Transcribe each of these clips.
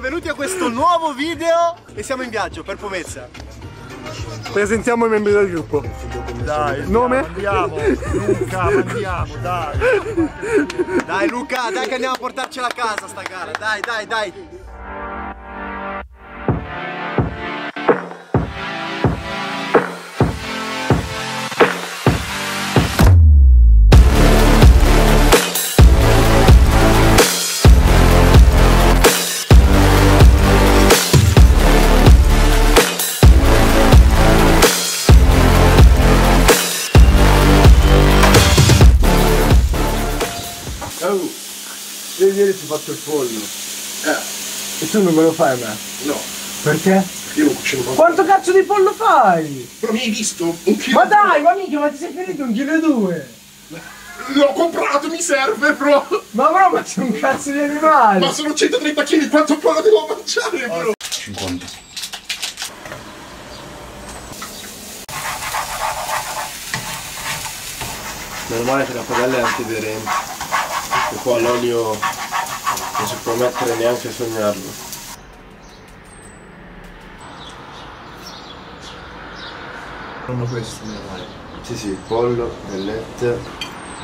benvenuti a questo nuovo video e siamo in viaggio per Pomezia. Presentiamo i membri del gruppo. Dai, nome? Andiamo, Luca, andiamo, dai. Dai Luca, dai che andiamo a portarcela a casa sta gara, dai, dai, dai. Ieri ti faccio il pollo. E tu non me lo fai a me? No. Perché? Io non cucino proprio. Quanto cazzo di pollo fai? Però mi hai visto? Un chilo. Ma dai, ma mica, ma ti sei finito 1,2 kg? L'ho comprato, mi serve, bro. Ma sei un cazzo di animale. Ma sono 130 kg, quanto pollo devo mangiare, bro? 50. Meno male che la padella è antiaderente. E qua l'olio non si può mettere neanche a sognarlo. Non questo, meno male. Sì sì, pollo, bellette.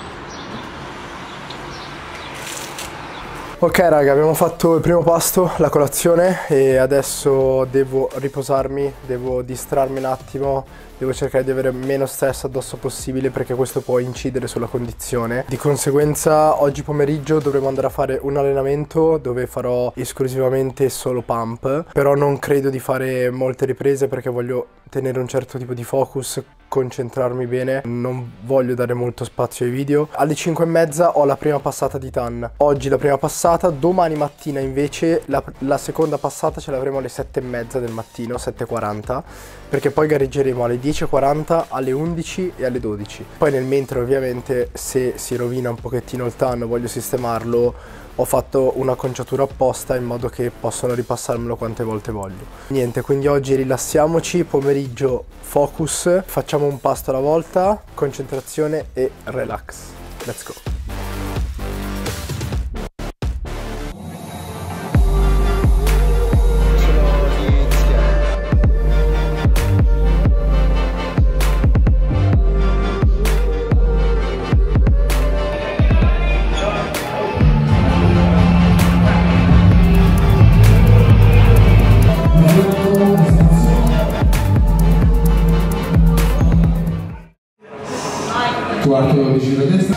Ok raga, abbiamo fatto il primo pasto, la colazione, e adesso devo riposarmi, devo distrarmi un attimo, devo cercare di avere meno stress addosso possibile perché questo può incidere sulla condizione. Di conseguenza oggi pomeriggio dovremo andare a fare un allenamento dove farò esclusivamente solo pump, però non credo di fare molte riprese perché voglio tenere un certo tipo di focus, concentrarmi bene, non voglio dare molto spazio ai video. Alle 5:30 ho la prima passata di TAN, oggi la prima passata, domani mattina invece la seconda passata ce l'avremo alle 7:30 del mattino, 7:40, perché poi gareggeremo alle 10:40, alle 11 e alle 12. Poi nel mentre ovviamente se si rovina un pochettino il TAN, voglio sistemarlo, ho fatto una conciatura apposta in modo che possano ripassarmelo quante volte voglio. Niente, quindi oggi rilassiamoci, pomeriggio focus, facciamo un pasto alla volta, concentrazione e relax. Let's go! Quarto di giro a destra.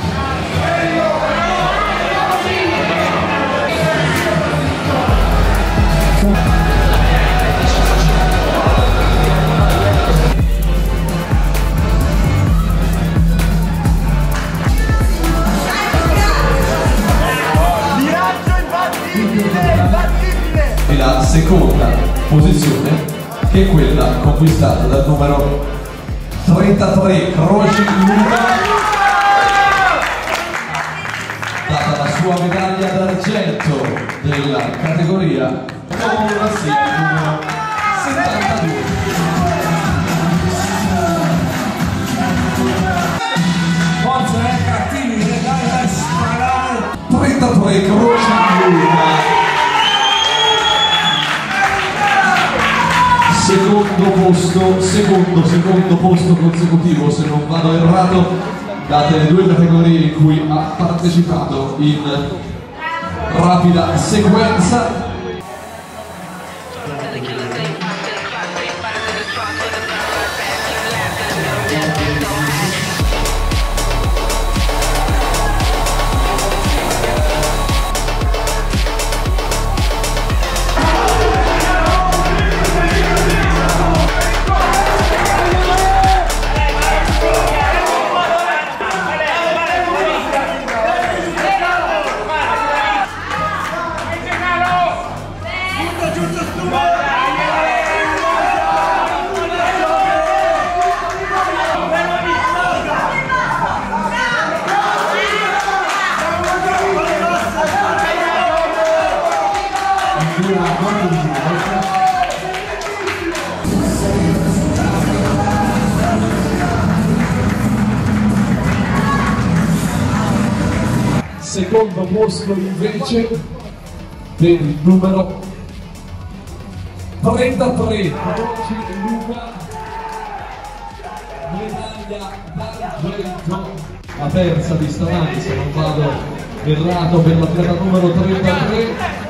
Viraggio imbattibile! E la seconda posizione, che è quella conquistata dal numero 33 Croci Luca, data la sua medaglia d'argento della categoria con la serie numero 72. Forza, cattivi, dai, sparare! 33 Croci Luca. Secondo posto consecutivo, se non vado errato, date le due categorie in cui ha partecipato in rapida sequenza. Secondo posto invece per il numero 33, Croci Luca, medaglia d'argento, la terza di stamani se non vado errato per l'atleta numero 33.